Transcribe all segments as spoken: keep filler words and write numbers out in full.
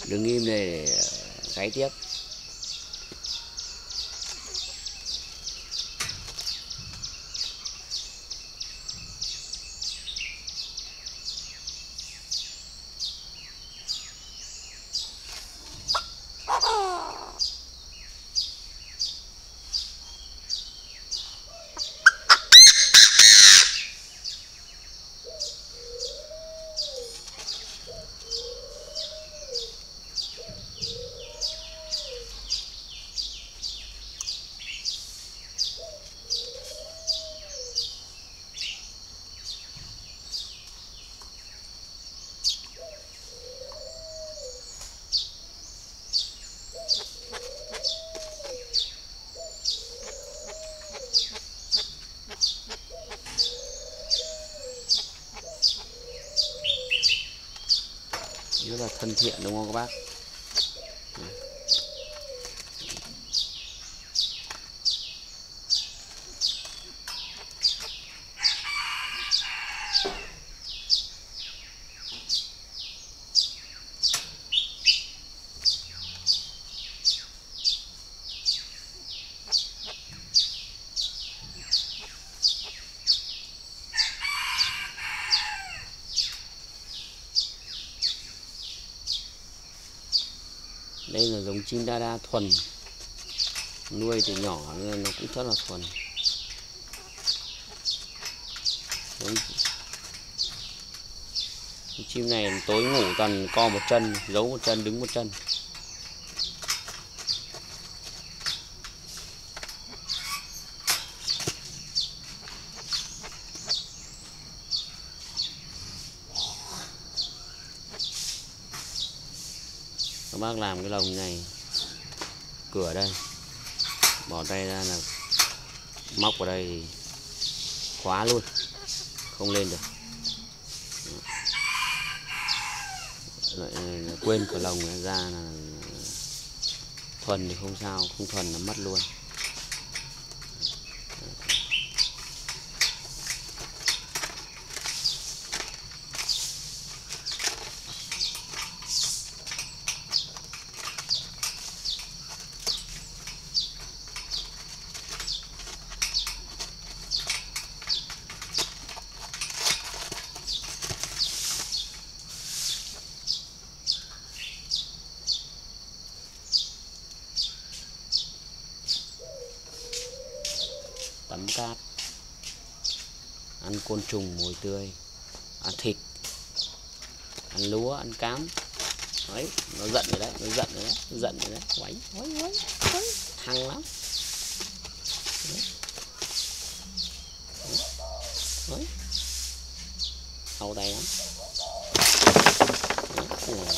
Đứng im để gáy tiếp. Rất là thân thiện đúng không các bác? Đây là giống chim đa đa thuần, nuôi từ nhỏ nên nó cũng rất là thuần. Giống... chim này tối ngủ toàn co một chân, giấu một chân, đứng một chân. Các bác làm cái lồng này, cửa đây, bỏ tay ra là móc vào đây thì khóa luôn, không lên được. Lại quên cửa lồng này ra là thuần thì không sao, không thuần là mất luôn. Tắm cát, ăn côn trùng mồi tươi, ăn thịt, ăn lúa, ăn cám. Đấy, nó giận rồi đấy, nó giận rồi đấy, nó giận rồi đấy, quánh, quánh, quánh, quánh, hăng lắm. Đấy. Đấy. Đau tay lắm. Đấy.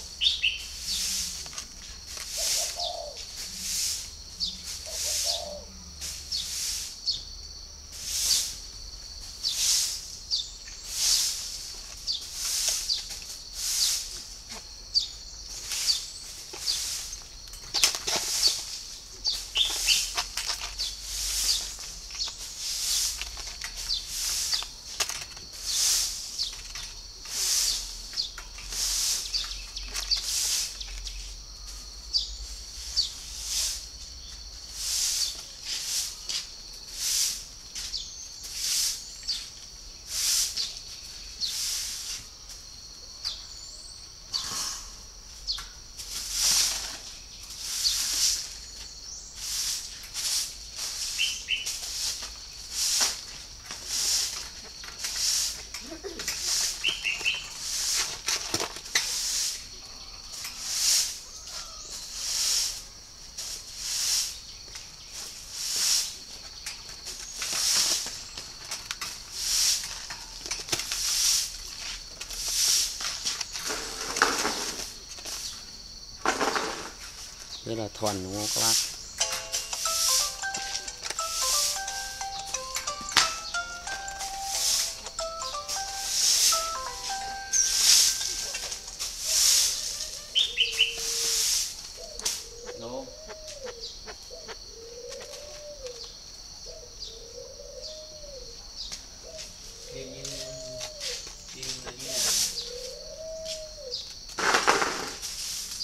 Rất là thuần đúng không các bác? Đúng không? Thì như, thì như này.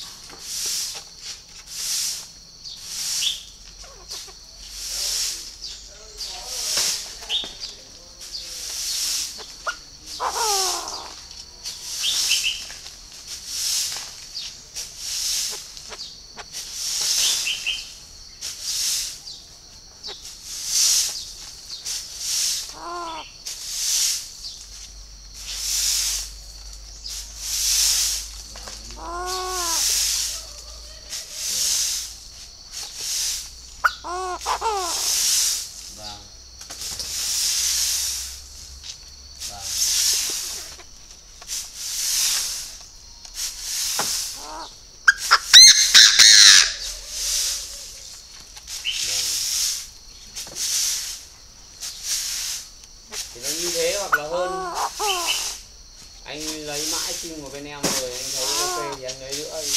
thì nó như thế hoặc là hơn. Anh lấy mãi chim của bên em rồi anh thấy ok thì anh lấy nữa thì...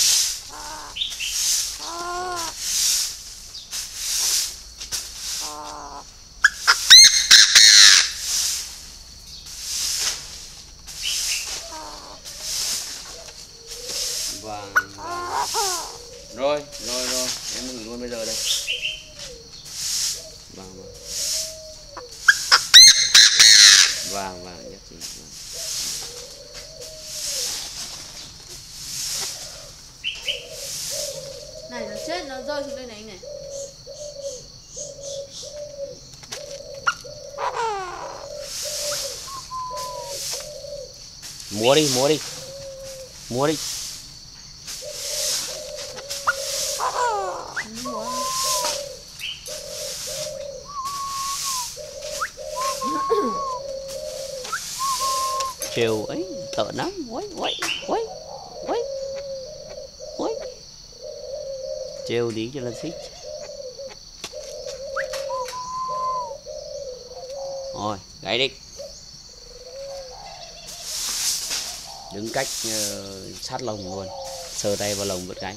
Vâng, vâng. Rồi, rồi, rồi, em gửi luôn bây giờ đây. Vâng, vâng. Vâng, vâng, nhất trí. Vâng. Này nó chết, nó rơi xuống đây này anh này. Múa đi, múa đi. Múa đi. Trêu ấy, tợ lắm. Uầy, uầy, uầy, uầy, uầy. Trêu tí cho nó thích. Rồi, gáy đi. Đứng cách uh, sát lồng luôn. Sờ tay vào lồng vứt gáy.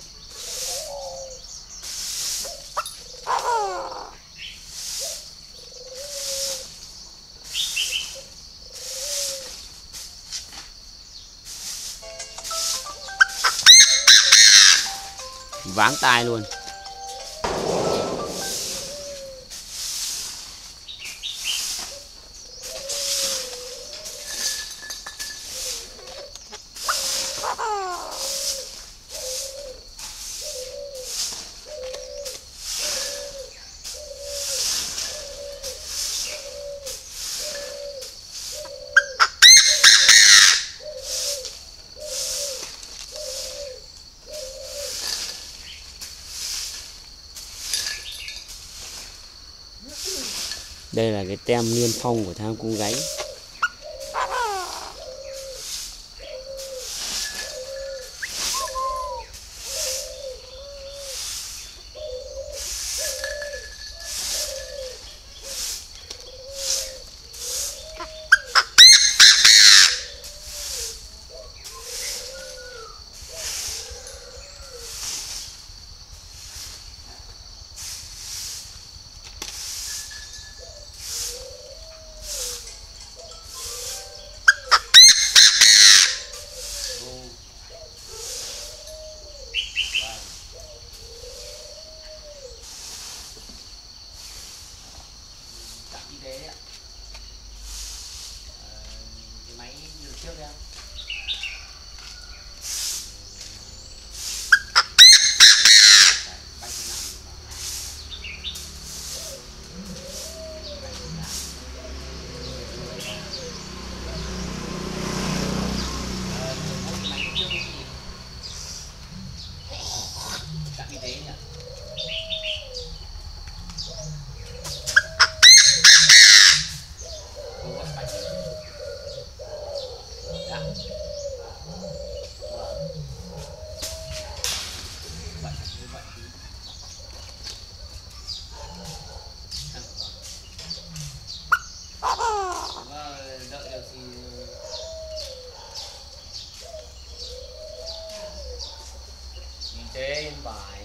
Váng tai luôn. Đây là cái tem niêm phong của tham cung gáy. Trước em. Trên bài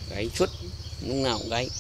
Gáy suốt, lúc nào cũng gáy.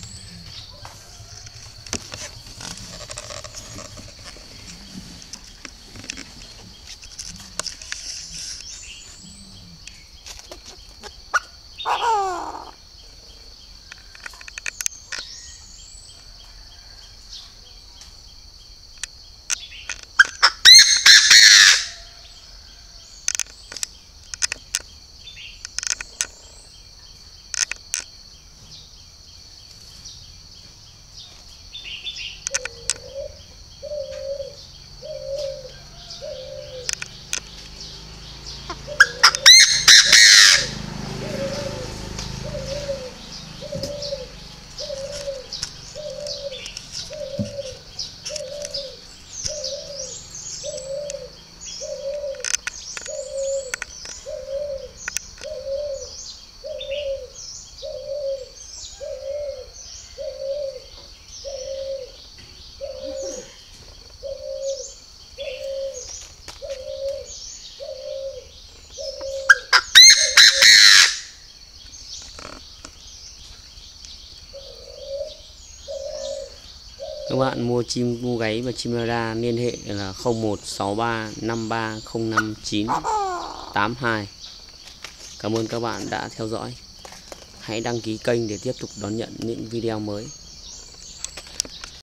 Các bạn mua chim cu gáy và chim ra liên hệ là không một sáu ba năm ba không năm chín tám hai. Cảm ơn các bạn đã theo dõi. Hãy đăng ký kênh để tiếp tục đón nhận những video mới.